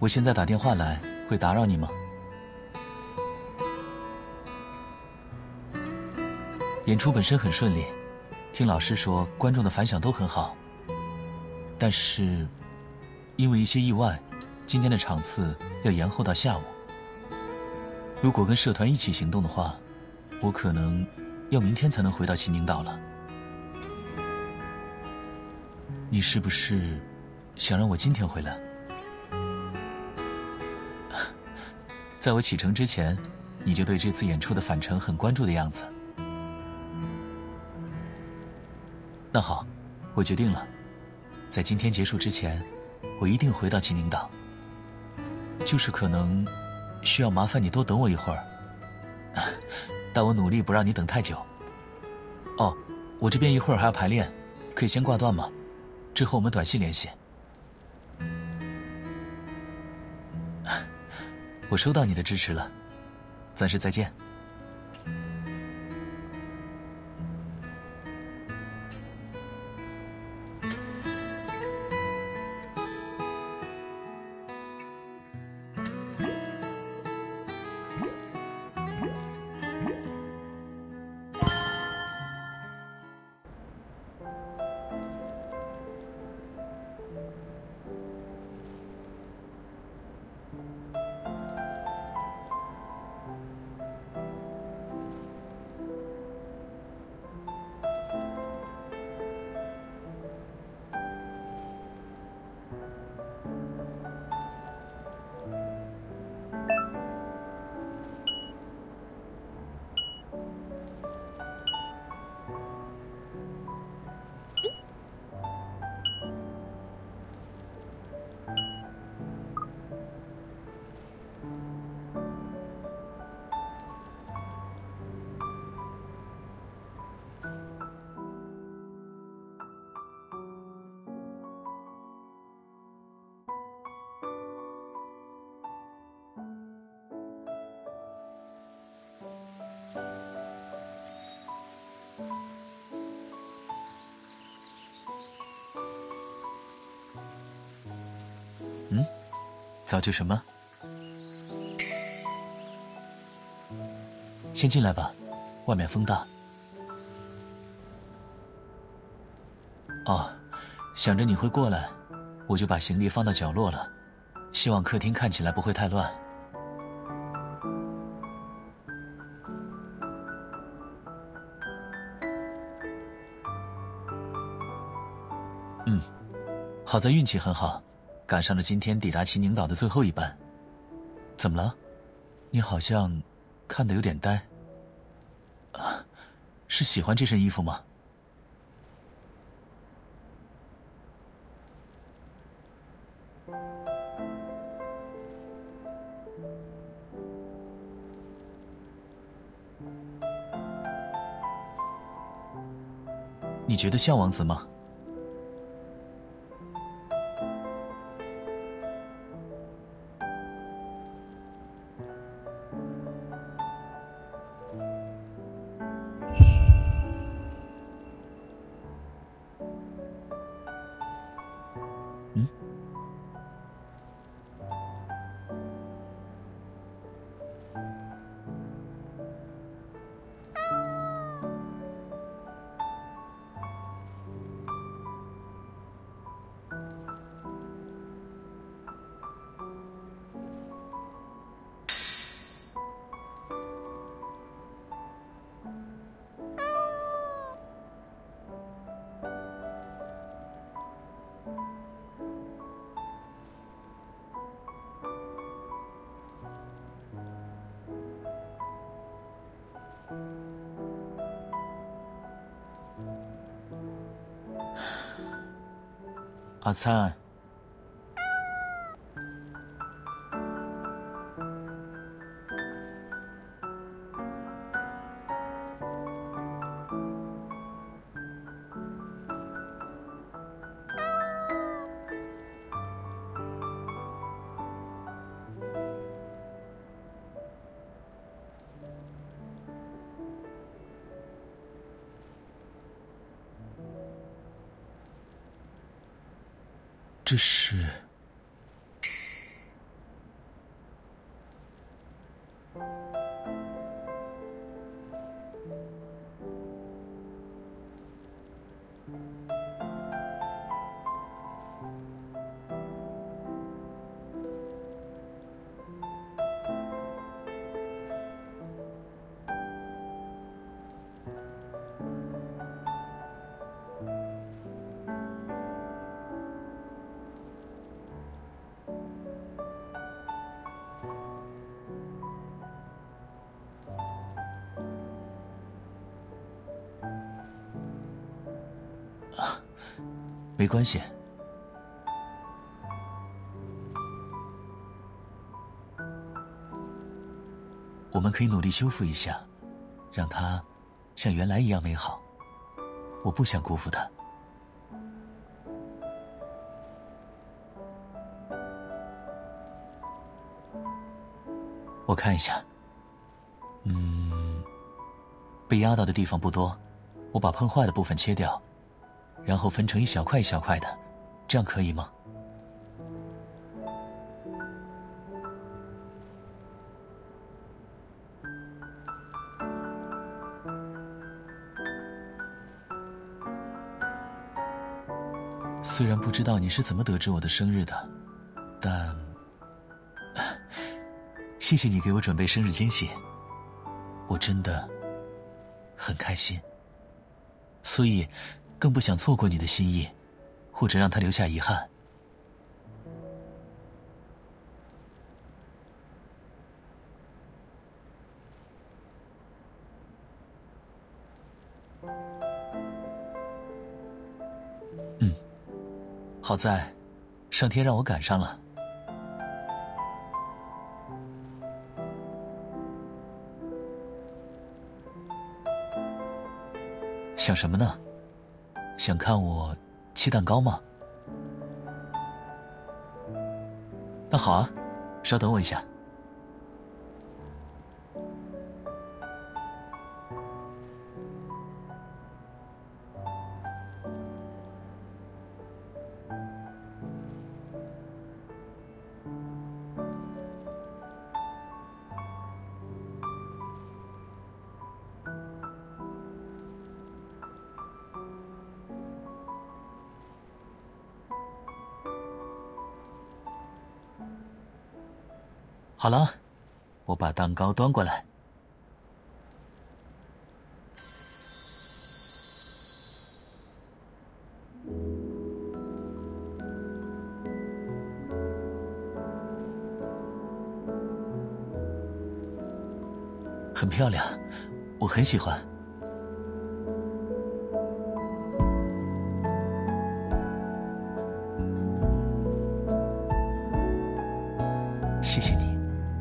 我现在打电话来会打扰你吗？演出本身很顺利，听老师说观众的反响都很好。但是，因为一些意外，今天的场次要延后到下午。如果跟社团一起行动的话，我可能要明天才能回到秦宁岛了。你是不是想让我今天回来？在我启程之前，你就对这次演出的返程很关注的样子。那好，我决定了，在今天结束之前，我一定回到秦宁岛。就是可能需要麻烦你多等我一会儿，但我努力不让你等太久。哦，我这边一会儿还要排练，可以先挂断吗？之后我们短信联系。我收到你的支持了，暂时再见。早就什么？先进来吧，外面风大。哦，想着你会过来，我就把行李放到角落了，希望客厅看起来不会太乱。好在运气很好，赶上了今天抵达秦宁岛的最后一班。怎么了？你好像看得有点呆。是喜欢这身衣服吗？你觉得像王子吗？阿灿，这是没关系。我们可以努力修复一下，让它像原来一样美好。我不想辜负它。我看一下，被压到的地方不多，我把碰坏的部分切掉，然后分成一小块一小块的，这样可以吗？虽然不知道你是怎么得知我的生日的，但谢谢你给我准备生日惊喜，我真的很开心，所以更不想错过你的心意，或者让它留下遗憾。好在上天让我赶上了。想什么呢？想看我切蛋糕吗？那好啊，稍等我一下。好了，我把蛋糕端过来。很漂亮，我很喜欢。谢谢你。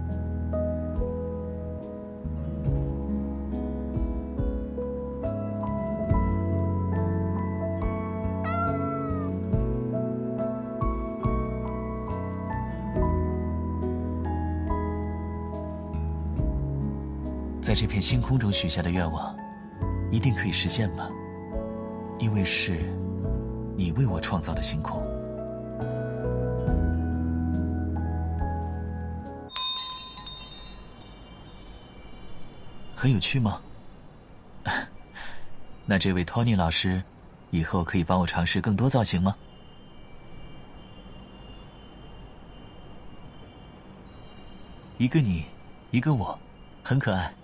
在这片星空中许下的愿望，一定可以实现吧？因为是你为我创造的星空。很有趣吗？那这位 Tony 老师，以后可以帮我尝试更多造型吗？一个你，一个我，很可爱。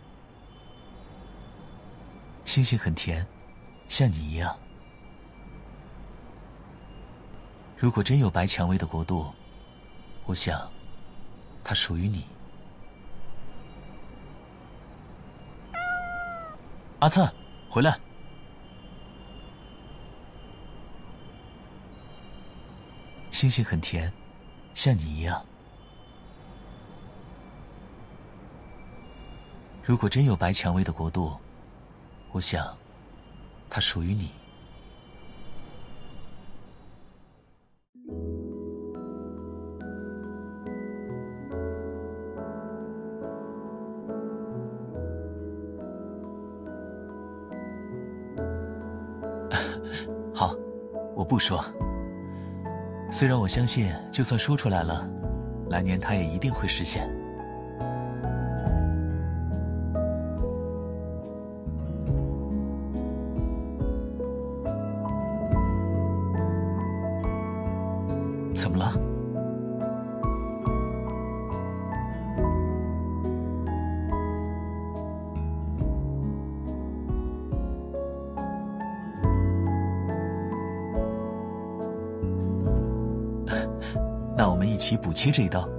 星星很甜，像你一样。如果真有白蔷薇的国度，我想，它属于你。阿灿，回来！星星很甜，像你一样。如果真有白蔷薇的国度，我想，它属于你。好，我不说。虽然我相信，就算说出来了，来年它也一定会实现。 怎么了？那我们一起补切这一刀。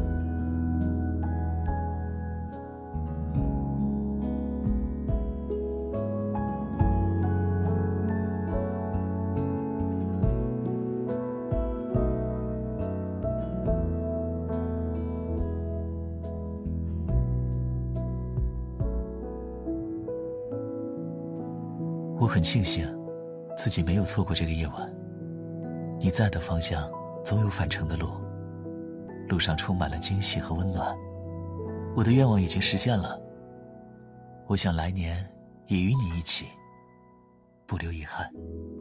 我很庆幸自己没有错过这个夜晚。你在的方向总有返程的路，路上充满了惊喜和温暖。我的愿望已经实现了，我想来年也与你一起，不留遗憾。